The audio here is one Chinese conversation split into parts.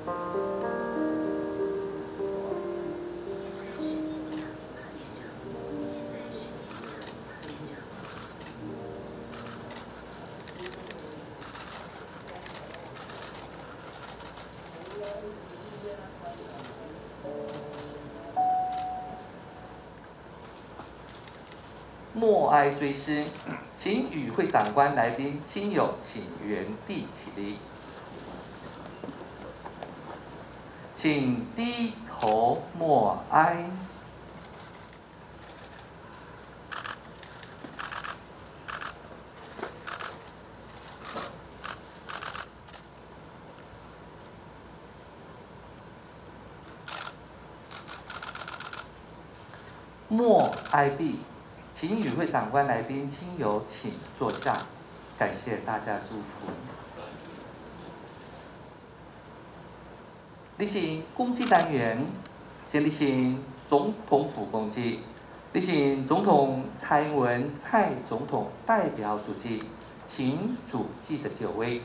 默哀追思，请与会长官、来宾、亲友请原地起立，请低头默哀。默哀毕。请与会长官、来宾、亲友请坐下，感谢大家祝福。例行公祭单元，先例行总统府公祭，例行总统蔡英文蔡总统代表主祭，请主祭的就位，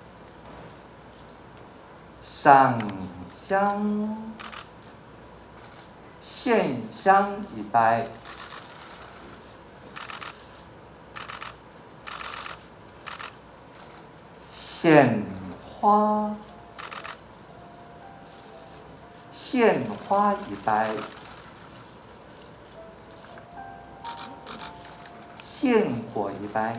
上香，献香一拜。献花，献花一拜，献果一拜，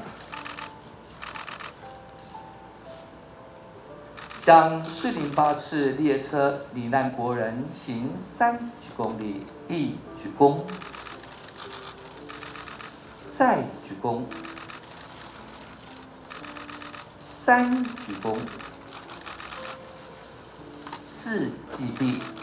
向408次列车罹难国人行3鞠躬礼，1鞠躬，再鞠躬。3鞠躬，致祭毕。